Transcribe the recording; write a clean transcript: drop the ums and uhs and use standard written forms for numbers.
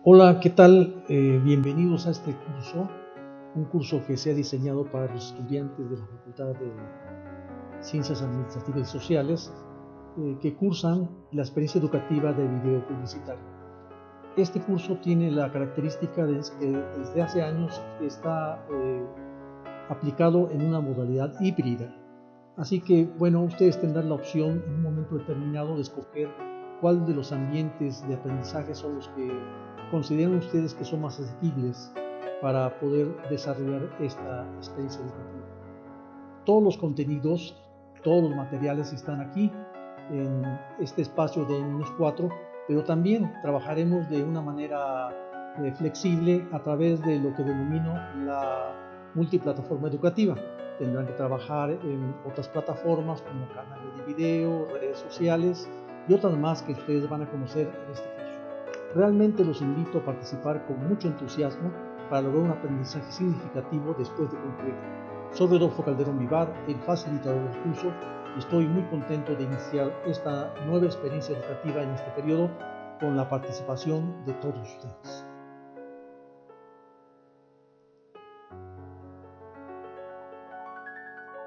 Hola, ¿qué tal? Bienvenidos a este curso, un curso que se ha diseñado para los estudiantes de la Facultad de Ciencias Administrativas y Sociales que cursan la experiencia educativa de video publicitario. Este curso tiene la característica de que desde hace años está aplicado en una modalidad híbrida. Así que, bueno, ustedes tendrán la opción en un momento determinado de escoger cuál de los ambientes de aprendizaje son los que consideran ustedes que son más asequibles para poder desarrollar esta experiencia educativa. Todos los contenidos, todos los materiales están aquí en este espacio de N-4, pero también trabajaremos de una manera flexible a través de lo que denomino la multiplataforma educativa. Tendrán que trabajar en otras plataformas como canales de video, redes sociales y otras más que ustedes van a conocer en este curso. Realmente los invito a participar con mucho entusiasmo para lograr un aprendizaje significativo después de concluir. Soy Rodolfo Calderón Vivar, el facilitador del curso, y estoy muy contento de iniciar esta nueva experiencia educativa en este periodo con la participación de todos ustedes.